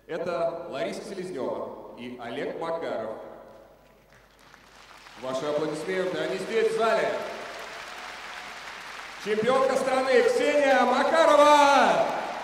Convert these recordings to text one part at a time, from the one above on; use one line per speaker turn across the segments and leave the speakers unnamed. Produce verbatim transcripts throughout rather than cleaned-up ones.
Это Лариса Селезнева и Олег Макаров. Ваши аплодисменты, они здесь, в зале. Чемпионка страны Ксения Макарова!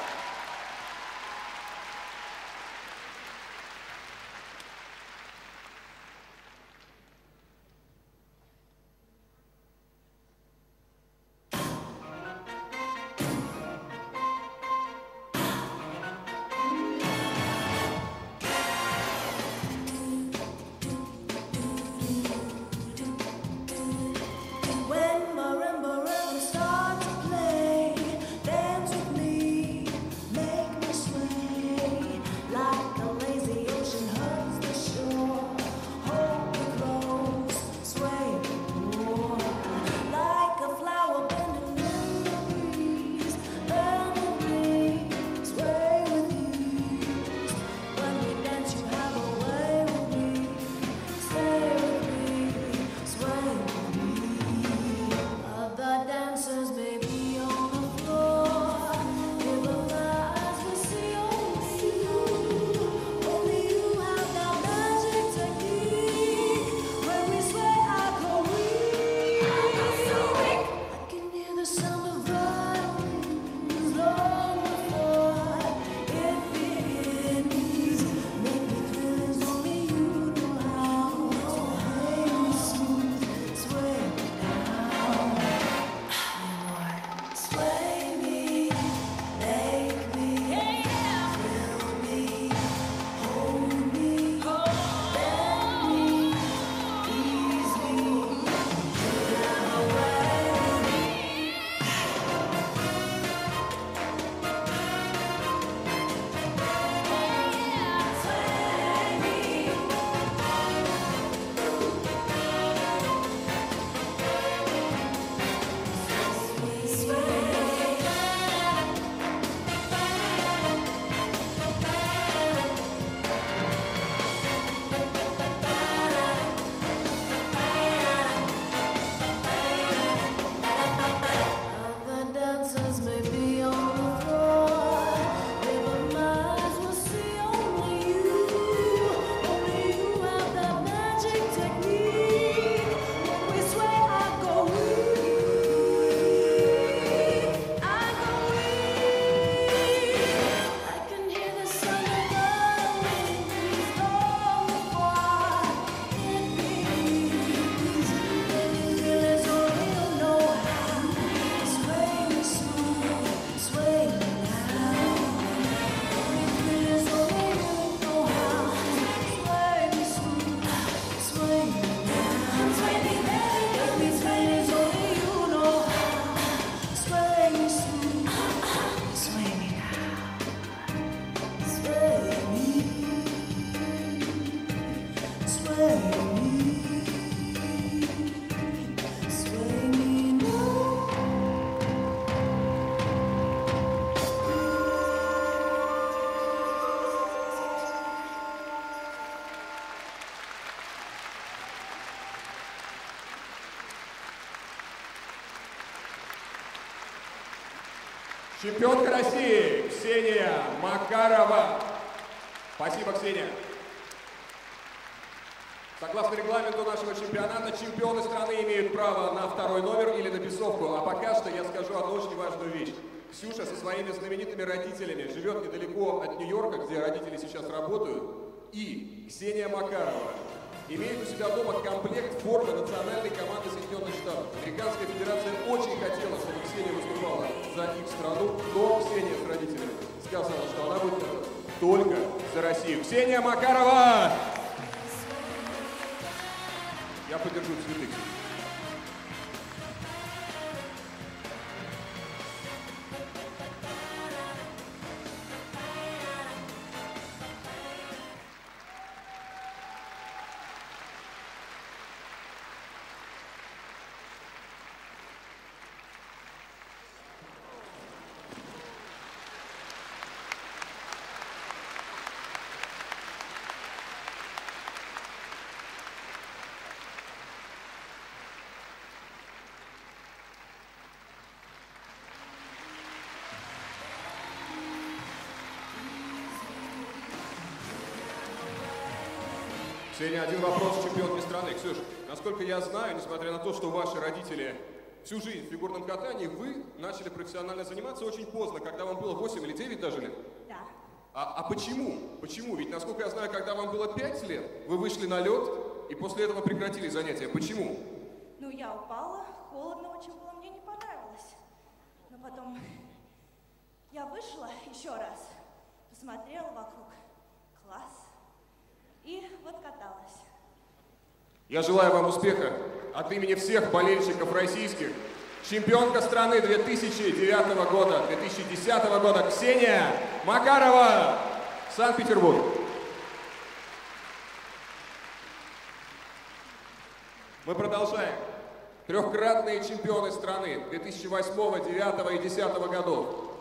Чемпионка России Ксения Макарова. Спасибо, Ксения. Согласно регламенту нашего чемпионата, чемпионы страны имеют право на второй номер или на бисовку. А пока что я скажу одну очень важную вещь. Ксюша со своими знаменитыми родителями живет недалеко от Нью-Йорка, где родители сейчас работают. И Ксения Макарова имеет у себя дома комплект формы национальной команды Соединенных Штатов. Американская федерация очень хотела, чтобы Ксения выступала за их страну, но Ксения с родителями сказала, что она будет только за Россию. Ксения Макарова! Я поддержу цветы. Ксения, один вопрос чемпионки страны. Ксюш, насколько я знаю, несмотря на то, что ваши родители всю жизнь в фигурном катании, вы начали профессионально заниматься очень поздно, когда вам было восемь или девять даже лет?
Да.
А, а почему? Почему? Ведь, насколько я знаю, когда вам было пять лет, вы вышли на лед и после этого прекратили занятия. Почему?
Ну, я упала, холодно очень было, мне не понравилось. Но потом я вышла еще раз, посмотрела вокруг. Класс. И вот каталась.
Я желаю вам успеха от имени всех болельщиков российских. Чемпионка страны две тысячи девятого года, две тысячи десятого года Ксения Макарова, Санкт-Петербург. Мы продолжаем. Трехкратные чемпионы страны две тысячи восьмого, две тысячи девятого и две тысячи десятого годов.